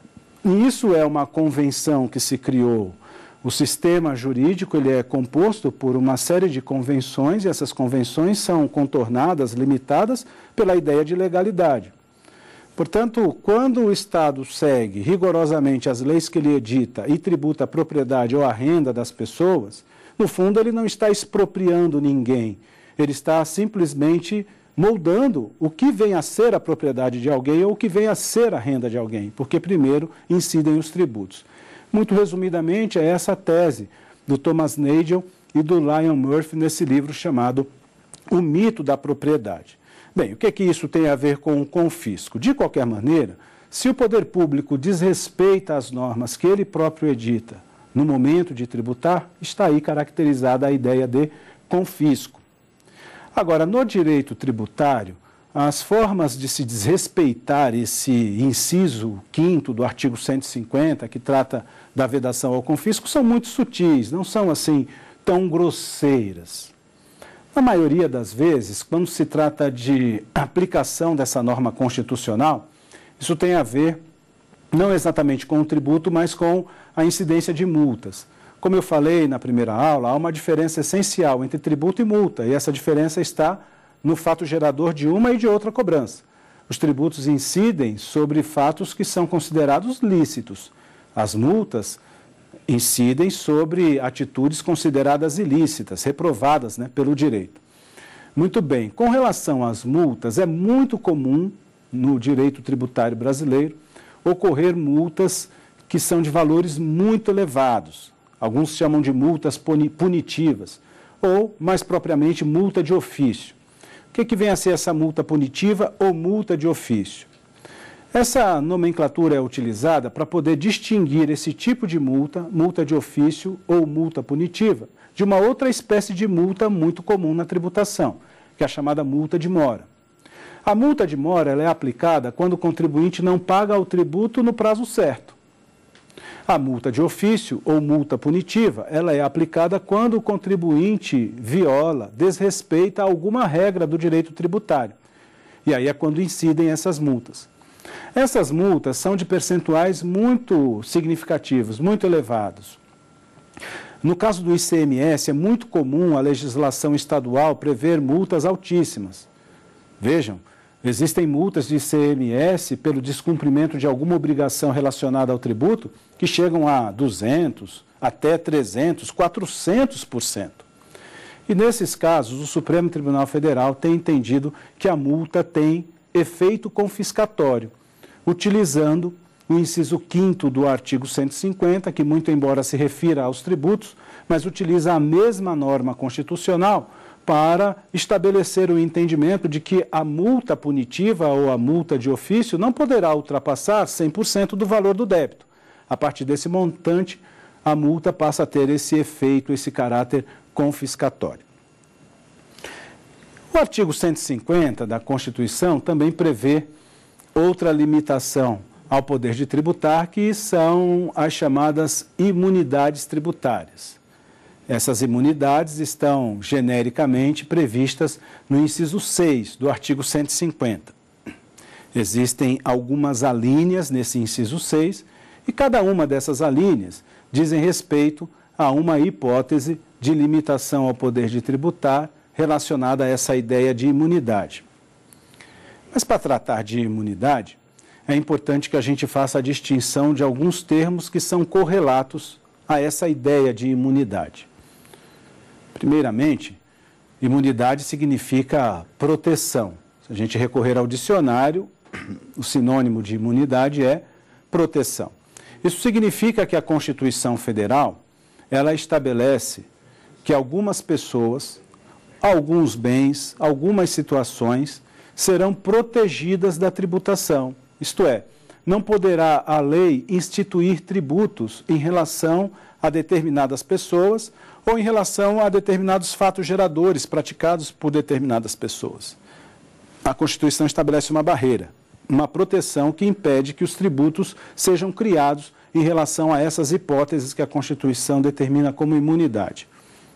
S2: E isso é uma convenção que se criou. O sistema jurídico ele é composto por uma série de convenções e essas convenções são contornadas, limitadas pela ideia de legalidade. Portanto, quando o Estado segue rigorosamente as leis que ele edita e tributa a propriedade ou a renda das pessoas, no fundo ele não está expropriando ninguém, ele está simplesmente moldando o que vem a ser a propriedade de alguém ou o que vem a ser a renda de alguém, porque primeiro incidem os tributos. Muito resumidamente, é essa a tese do Thomas Nagel e do Lion Murphy nesse livro chamado O Mito da Propriedade. Bem, o que é que isso tem a ver com o confisco? De qualquer maneira, se o poder público desrespeita as normas que ele próprio edita no momento de tributar, está aí caracterizada a ideia de confisco. Agora, no direito tributário, as formas de se desrespeitar esse inciso quinto do artigo cento e cinquenta, que trata da vedação ao confisco, são muito sutis, não são assim tão grosseiras. Na maioria das vezes, quando se trata de aplicação dessa norma constitucional, isso tem a ver não exatamente com o tributo, mas com a incidência de multas. Como eu falei na primeira aula, há uma diferença essencial entre tributo e multa, e essa diferença está no fato gerador de uma e de outra cobrança. Os tributos incidem sobre fatos que são considerados lícitos. As multas incidem sobre atitudes consideradas ilícitas, reprovadas, né, pelo direito. Muito bem, com relação às multas, é muito comum no direito tributário brasileiro ocorrer multas que são de valores muito elevados. Alguns chamam de multas punitivas, ou, mais propriamente, multa de ofício. O que, que vem a ser essa multa punitiva ou multa de ofício? Essa nomenclatura é utilizada para poder distinguir esse tipo de multa, multa de ofício ou multa punitiva, de uma outra espécie de multa muito comum na tributação, que é a chamada multa de mora. A multa de mora ela é aplicada quando o contribuinte não paga o tributo no prazo certo. A multa de ofício ou multa punitiva, ela é aplicada quando o contribuinte viola, desrespeita alguma regra do direito tributário. E aí é quando incidem essas multas. Essas multas são de percentuais muito significativos, muito elevados. No caso do I C M S, é muito comum a legislação estadual prever multas altíssimas. Vejam, existem multas de I C M S pelo descumprimento de alguma obrigação relacionada ao tributo que chegam a duzentos, até trezentos, quatrocentos por cento. E nesses casos, o Supremo Tribunal Federal tem entendido que a multa tem efeito confiscatório, utilizando o inciso quinto do artigo cento e cinquenta, que muito embora se refira aos tributos, mas utiliza a mesma norma constitucional para estabelecer o entendimento de que a multa punitiva ou a multa de ofício não poderá ultrapassar cem por cento do valor do débito. A partir desse montante, a multa passa a ter esse efeito, esse caráter confiscatório. O artigo cento e cinquenta da Constituição também prevê outra limitação ao poder de tributar, que são as chamadas imunidades tributárias. Essas imunidades estão genericamente previstas no inciso seis do artigo cento e cinquenta. Existem algumas alíneas nesse inciso seis e cada uma dessas alíneas dizem respeito a uma hipótese de limitação ao poder de tributar relacionada a essa ideia de imunidade. Mas para tratar de imunidade, é importante que a gente faça a distinção de alguns termos que são correlatos a essa ideia de imunidade. Primeiramente, imunidade significa proteção. Se a gente recorrer ao dicionário, o sinônimo de imunidade é proteção. Isso significa que a Constituição Federal, ela estabelece que algumas pessoas, alguns bens, algumas situações serão protegidas da tributação. Isto é, não poderá a lei instituir tributos em relação a determinadas pessoas ou em relação a determinados fatos geradores praticados por determinadas pessoas. A Constituição estabelece uma barreira, uma proteção que impede que os tributos sejam criados em relação a essas hipóteses que a Constituição determina como imunidade.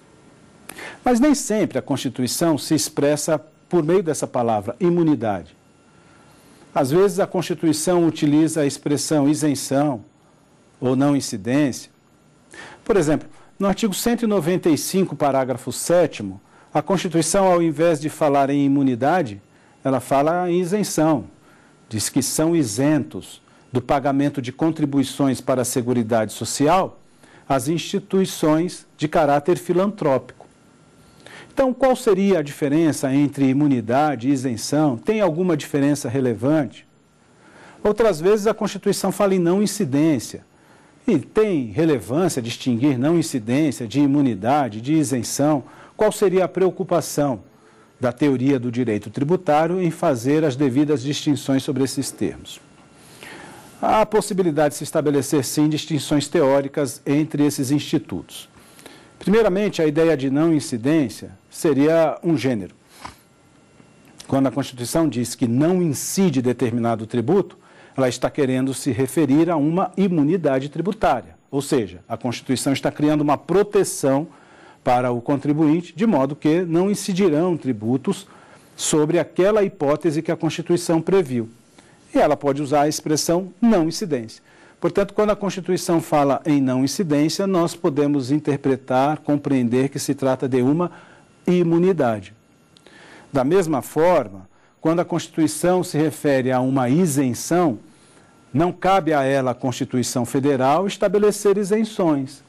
S2: Mas nem sempre a Constituição se expressa por meio dessa palavra, imunidade. Às vezes a Constituição utiliza a expressão isenção ou não incidência. Por exemplo, no artigo cento e noventa e cinco, parágrafo sétimo, a Constituição, ao invés de falar em imunidade, ela fala em isenção. Diz que são isentos do pagamento de contribuições para a Seguridade Social as instituições de caráter filantrópico. Então, qual seria a diferença entre imunidade e isenção? Tem alguma diferença relevante? Outras vezes a Constituição fala em não incidência. E tem relevância distinguir não incidência de imunidade, de isenção? Qual seria a preocupação da teoria do direito tributário em fazer as devidas distinções sobre esses termos? Há a possibilidade de se estabelecer, sim, distinções teóricas entre esses institutos. Primeiramente, a ideia de não incidência seria um gênero. Quando a Constituição diz que não incide determinado tributo, ela está querendo se referir a uma imunidade tributária. Ou seja, a Constituição está criando uma proteção para o contribuinte, de modo que não incidirão tributos sobre aquela hipótese que a Constituição previu. E ela pode usar a expressão não incidência. Portanto, quando a Constituição fala em não incidência, nós podemos interpretar, compreender que se trata de uma imunidade. Da mesma forma, quando a Constituição se refere a uma isenção, não cabe a ela, a Constituição Federal, estabelecer isenções.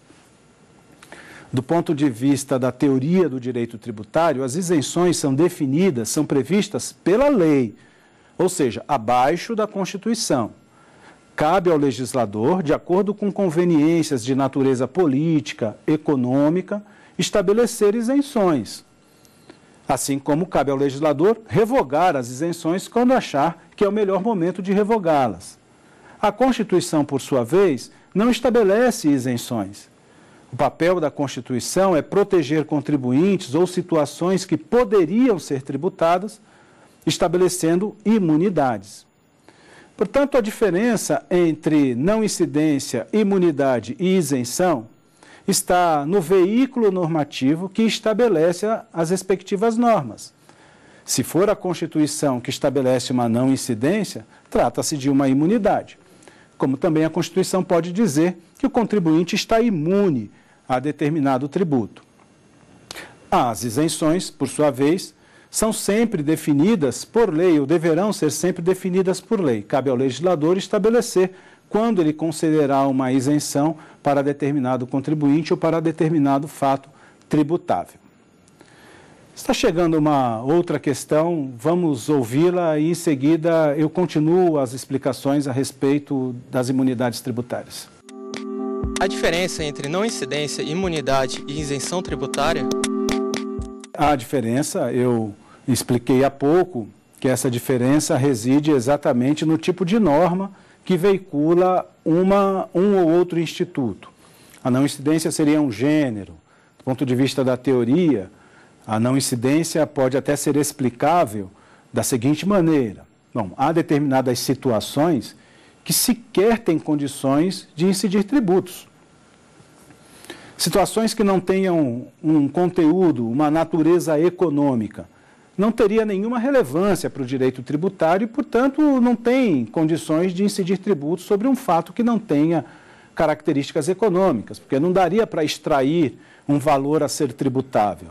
S2: Do ponto de vista da teoria do direito tributário, as isenções são definidas, são previstas pela lei, ou seja, abaixo da Constituição. cabe ao legislador, de acordo com conveniências de natureza política, econômica, estabelecer isenções. Assim como cabe ao legislador revogar as isenções quando achar que é o melhor momento de revogá-las. A Constituição, por sua vez, não estabelece isenções. O papel da Constituição é proteger contribuintes ou situações que poderiam ser tributadas, estabelecendo imunidades. Portanto, a diferença entre não incidência, imunidade e isenção está no veículo normativo que estabelece as respectivas normas. Se for a Constituição que estabelece uma não incidência, trata-se de uma imunidade. Como também a Constituição pode dizer que o contribuinte está imune a determinado tributo. As isenções, por sua vez, são sempre definidas por lei, ou deverão ser sempre definidas por lei. Cabe ao legislador estabelecer quando ele concederá uma isenção para determinado contribuinte ou para determinado fato tributável. Está chegando uma outra questão, vamos ouvi-la e em seguida eu continuo as explicações a respeito das imunidades tributárias.
S4: A diferença entre não incidência, imunidade e isenção tributária?
S2: A diferença, eu expliquei há pouco, que essa diferença reside exatamente no tipo de norma que veicula uma, um ou outro instituto. A não incidência seria um gênero. Do ponto de vista da teoria, a não incidência pode até ser explicável da seguinte maneira. Bom, há determinadas situações que sequer têm condições de incidir tributos. Situações que não tenham um conteúdo, uma natureza econômica, não teria nenhuma relevância para o direito tributário e, portanto, não tem condições de incidir tributos sobre um fato que não tenha características econômicas, porque não daria para extrair um valor a ser tributável.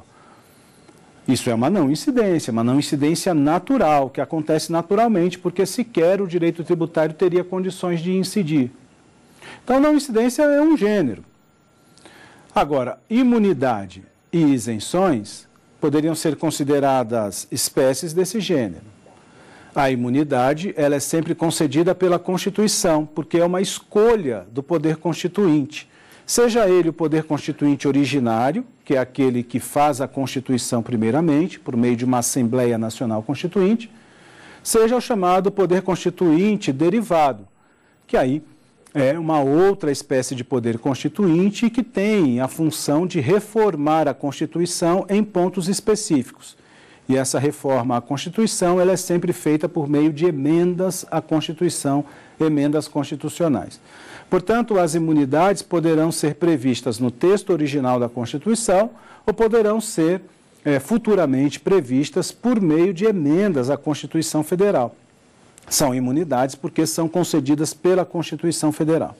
S2: Isso é uma não incidência, uma não incidência natural, que acontece naturalmente, porque sequer o direito tributário teria condições de incidir. Então, não incidência é um gênero. Agora, imunidade e isenções poderiam ser consideradas espécies desse gênero. A imunidade, ela é sempre concedida pela Constituição, porque é uma escolha do poder constituinte. Seja ele o poder constituinte originário, que é aquele que faz a Constituição primeiramente, por meio de uma Assembleia Nacional Constituinte, seja o chamado poder constituinte derivado, que aí é uma outra espécie de poder constituinte que tem a função de reformar a Constituição em pontos específicos. E essa reforma à Constituição ela é sempre feita por meio de emendas à Constituição, emendas constitucionais. Portanto, as imunidades poderão ser previstas no texto original da Constituição ou poderão ser é, futuramente previstas por meio de emendas à Constituição Federal. São imunidades porque são concedidas pela Constituição Federal.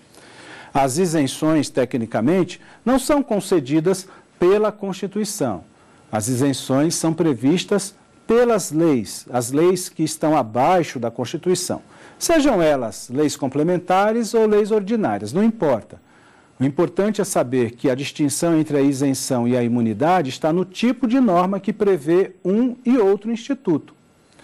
S2: As isenções, tecnicamente, não são concedidas pela Constituição. As isenções são previstas pelas leis, as leis que estão abaixo da Constituição. Sejam elas leis complementares ou leis ordinárias, não importa. O importante é saber que a distinção entre a isenção e a imunidade está no tipo de norma que prevê um e outro instituto.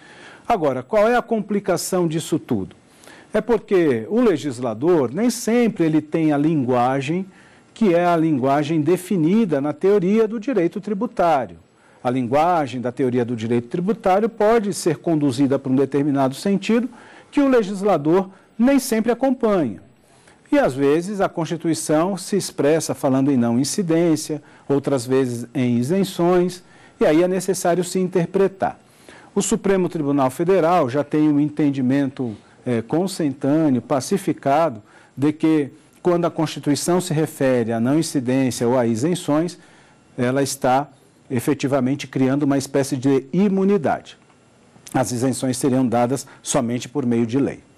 S2: Agora, qual é a complicação disso tudo? É porque o legislador nem sempre ele tem a linguagem que é a linguagem definida na teoria do direito tributário. A linguagem da teoria do direito tributário pode ser conduzida por um determinado sentido que o legislador nem sempre acompanha. E, às vezes, a Constituição se expressa falando em não incidência, outras vezes em isenções, e aí é necessário se interpretar. O Supremo Tribunal Federal já tem um entendimento é, consentâneo, pacificado, de que quando a Constituição se refere a não incidência ou a isenções, ela está efetivamente criando uma espécie de imunidade. As isenções seriam dadas somente por meio de lei.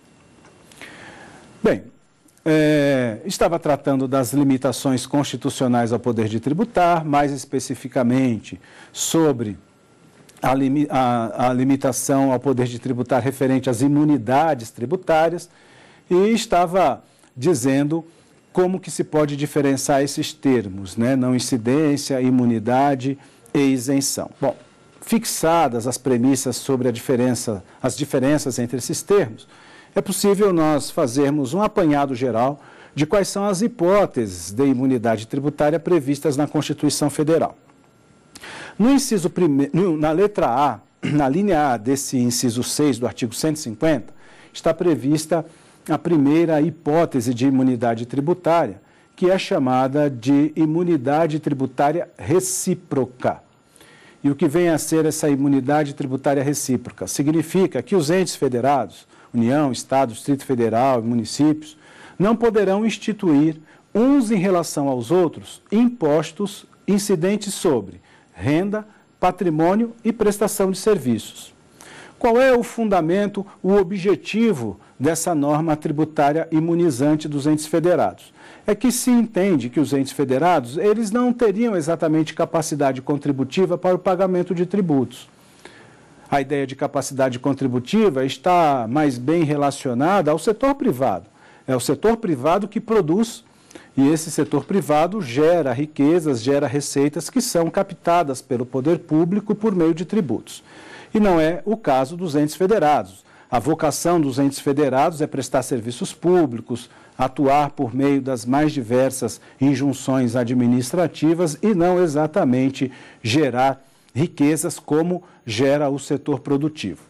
S2: Bem, é, estava tratando das limitações constitucionais ao poder de tributar, mais especificamente sobre A, limi a, a limitação ao poder de tributar referente às imunidades tributárias e estava dizendo como que se pode diferenciar esses termos, né? Não incidência, imunidade e isenção. Bom, fixadas as premissas sobre a diferença, as diferenças entre esses termos, é possível nós fazermos um apanhado geral de quais são as hipóteses de imunidade tributária previstas na Constituição Federal. No inciso primeiro, na letra A, na linha A desse inciso seis do artigo cento e cinquenta, está prevista a primeira hipótese de imunidade tributária, que é chamada de imunidade tributária recíproca. E o que vem a ser essa imunidade tributária recíproca? Significa que os entes federados, União, Estado, Distrito Federal e municípios, não poderão instituir, uns em relação aos outros, impostos incidentes sobre renda, patrimônio e prestação de serviços. Qual é o fundamento, o objetivo dessa norma tributária imunizante dos entes federados? É que se entende que os entes federados, eles não teriam exatamente capacidade contributiva para o pagamento de tributos. A ideia de capacidade contributiva está mais bem relacionada ao setor privado. É o setor privado que produz, e esse setor privado gera riquezas, gera receitas que são captadas pelo poder público por meio de tributos. E não é o caso dos entes federados. A vocação dos entes federados é prestar serviços públicos, atuar por meio das mais diversas injunções administrativas e não exatamente gerar riquezas como gera o setor produtivo.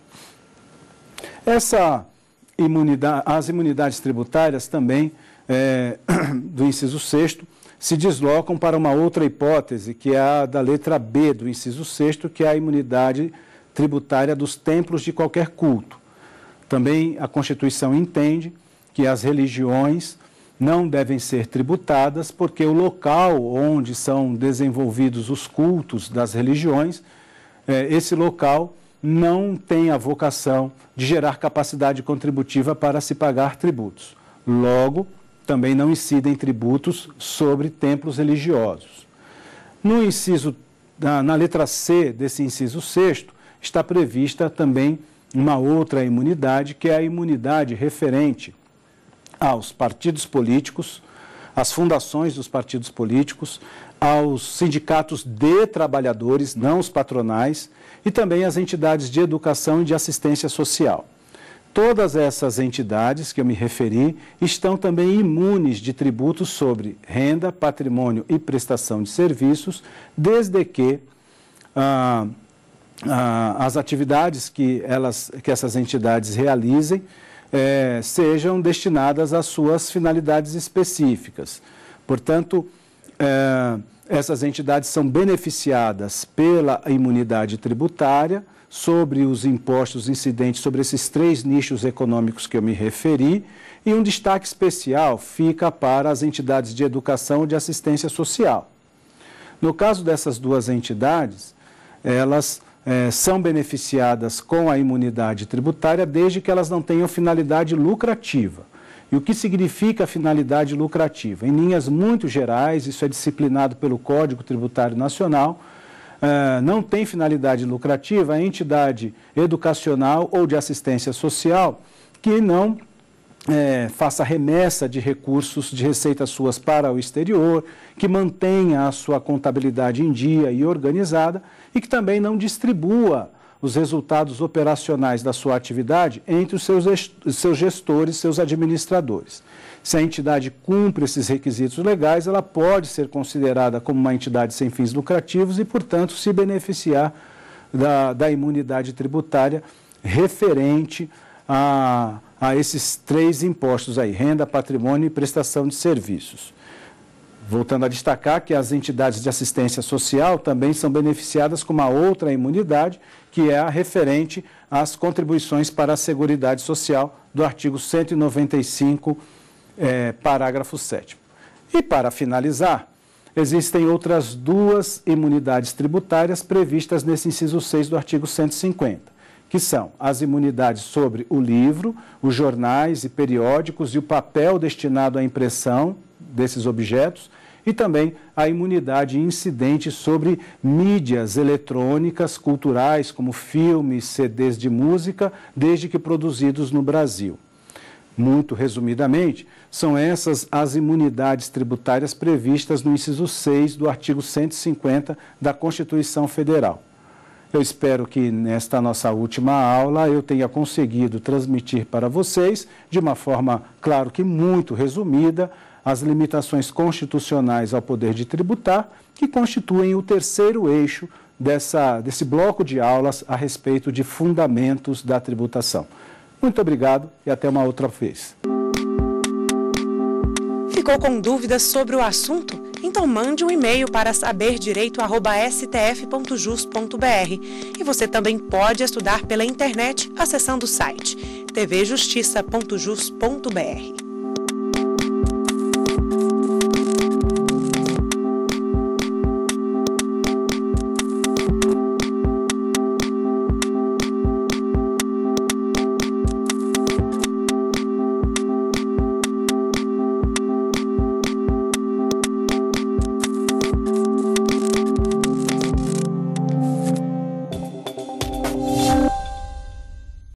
S2: Essa imunidade, as imunidades tributárias também, é, do inciso sexto, se deslocam para uma outra hipótese, que é a da letra B do inciso sexto, que é a imunidade tributária dos templos de qualquer culto. Também a Constituição entende que as religiões não devem ser tributadas porque o local onde são desenvolvidos os cultos das religiões, eh, esse local não tem a vocação de gerar capacidade contributiva para se pagar tributos. Logo, também não incidem tributos sobre templos religiosos. No inciso, na, na letra C desse inciso sexto, está prevista também uma outra imunidade, que é a imunidade referente aos partidos políticos, às fundações dos partidos políticos, aos sindicatos de trabalhadores, não os patronais, e também às entidades de educação e de assistência social. Todas essas entidades que eu me referi estão também imunes de tributos sobre renda, patrimônio e prestação de serviços, desde que ah, ah, as atividades que, elas, que essas entidades realizem eh, sejam destinadas às suas finalidades específicas. Portanto, eh, essas entidades são beneficiadas pela imunidade tributária sobre os impostos incidentes sobre esses três nichos econômicos que eu me referi, e um destaque especial fica para as entidades de educação e de assistência social. No caso dessas duas entidades, elas eh, são beneficiadas com a imunidade tributária desde que elas não tenham finalidade lucrativa. E o que significa finalidade lucrativa? Em linhas muito gerais, isso é disciplinado pelo Código Tributário Nacional, uh, não tem finalidade lucrativa a entidade educacional ou de assistência social que não eh, faça remessa de recursos de receitas suas para o exterior, que mantenha a sua contabilidade em dia e organizada e que também não distribua os resultados operacionais da sua atividade entre os seus, seus gestores, seus administradores. Se a entidade cumpre esses requisitos legais, ela pode ser considerada como uma entidade sem fins lucrativos e, portanto, se beneficiar da, da imunidade tributária referente a, a esses três impostos aí, renda, patrimônio e prestação de serviços. Voltando a destacar que as entidades de assistência social também são beneficiadas com uma outra imunidade, que é a referente às contribuições para a Seguridade Social do artigo cento e noventa e cinco, eh, parágrafo sétimo. E para finalizar, existem outras duas imunidades tributárias previstas nesse inciso seis do artigo cento e cinquenta, que são as imunidades sobre o livro, os jornais e periódicos e o papel destinado à impressão desses objetos, e também a imunidade incidente sobre mídias eletrônicas culturais, como filmes, C Ds de música, desde que produzidos no Brasil. Muito resumidamente, são essas as imunidades tributárias previstas no inciso seis do artigo cento e cinquenta da Constituição Federal. Eu espero que nesta nossa última aula eu tenha conseguido transmitir para vocês, de uma forma, claro que muito resumida, as limitações constitucionais ao poder de tributar, que constituem o terceiro eixo dessa, desse bloco de aulas a respeito de fundamentos da tributação. Muito obrigado e até uma outra vez.
S1: Ficou com dúvidas sobre o assunto? Então mande um e-mail para saber direito arroba s t f ponto jus ponto b r. E você também pode estudar pela internet acessando o site t v justiça ponto jus ponto b r.